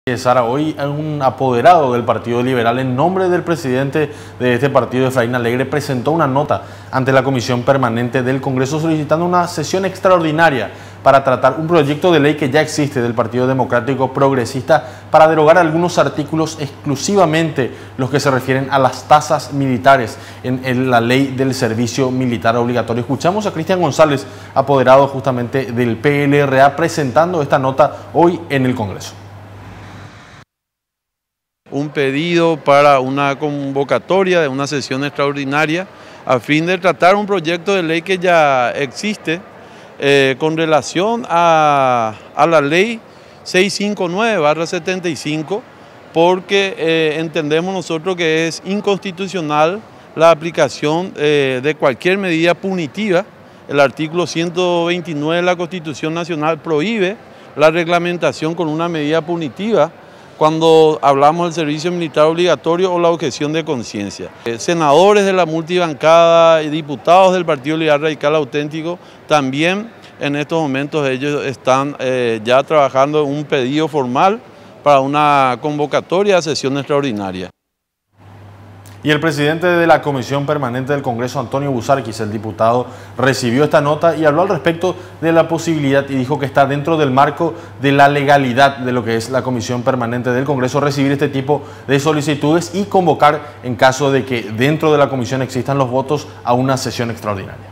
Sara, hoy un apoderado del Partido Liberal, en nombre del presidente de este partido, Efraín Alegre, presentó una nota ante la Comisión Permanente del Congreso solicitando una sesión extraordinaria para tratar un proyecto de ley que ya existe del Partido Democrático Progresista para derogar algunos artículos, exclusivamente los que se refieren a las tasas militares en la ley del servicio militar obligatorio. Escuchamos a Cristian González, apoderado justamente del PLRA, presentando esta nota hoy en el Congreso. Un pedido para una convocatoria de una sesión extraordinaria a fin de tratar un proyecto de ley que ya existe con relación a la ley 659/75, porque entendemos nosotros que es inconstitucional la aplicación de cualquier medida punitiva. El artículo 129 de la Constitución Nacional prohíbe la reglamentación con una medida punitiva cuando hablamos del servicio militar obligatorio o la objeción de conciencia. Senadores de la multibancada y diputados del Partido Liberal Radical Auténtico también en estos momentos ellos están ya trabajando en un pedido formal para una convocatoria de sesión extraordinaria. Y el presidente de la Comisión Permanente del Congreso, Antonio Busarquis, el diputado, recibió esta nota y habló al respecto de la posibilidad y dijo que está dentro del marco de la legalidad de lo que es la Comisión Permanente del Congreso recibir este tipo de solicitudes y convocar, en caso de que dentro de la comisión existan los votos, a una sesión extraordinaria.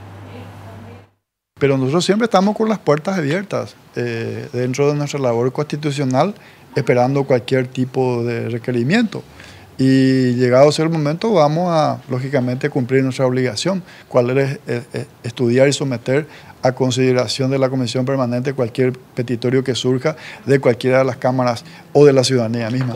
Pero nosotros siempre estamos con las puertas abiertas dentro de nuestra labor constitucional, esperando cualquier tipo de requerimiento. Y llegado a ser el momento, vamos a, lógicamente, cumplir nuestra obligación, cuál es estudiar y someter a consideración de la Comisión Permanente cualquier petitorio que surja de cualquiera de las cámaras o de la ciudadanía misma.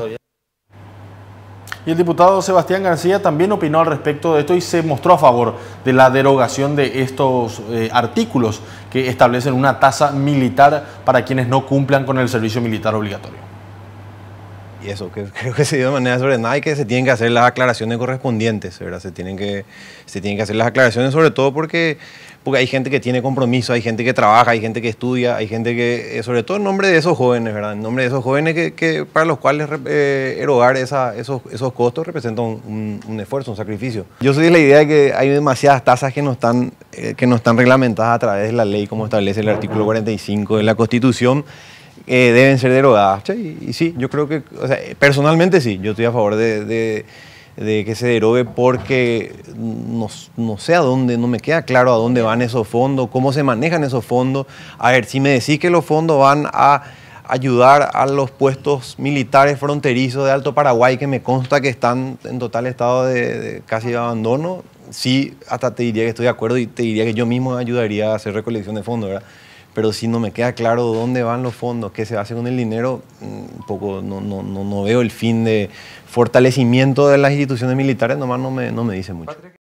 Y el diputado Sebastián García también opinó al respecto de esto y se mostró a favor de la derogación de estos artículos que establecen una tasa militar para quienes no cumplan con el servicio militar obligatorio. Y eso, que creo que se dio de manera ordenada y que se tienen que hacer las aclaraciones correspondientes, ¿verdad? Se tienen que hacer las aclaraciones, sobre todo porque hay gente que tiene compromiso, hay gente que trabaja, hay gente que estudia, hay gente que, sobre todo en nombre de esos jóvenes, ¿verdad? En nombre de esos jóvenes que para los cuales erogar esos costos representa un esfuerzo, un sacrificio. Yo soy de la idea de que hay demasiadas tasas que no están reglamentadas a través de la ley, como establece el artículo 45 de la Constitución. Deben ser derogadas. Y sí, yo creo que, o sea, personalmente sí, yo estoy a favor de que se derogue porque no sé a dónde, no me queda claro a dónde van esos fondos, cómo se manejan esos fondos. A ver, si me decís que los fondos van a ayudar a los puestos militares fronterizos de Alto Paraguay, que me consta que están en total estado de casi abandono, sí, hasta te diría que estoy de acuerdo y te diría que yo mismo ayudaría a hacer recolección de fondos, ¿verdad? Pero si no me queda claro dónde van los fondos, qué se hace con el dinero, un poco no veo el fin de fortalecimiento de las instituciones militares, nomás no me dice mucho.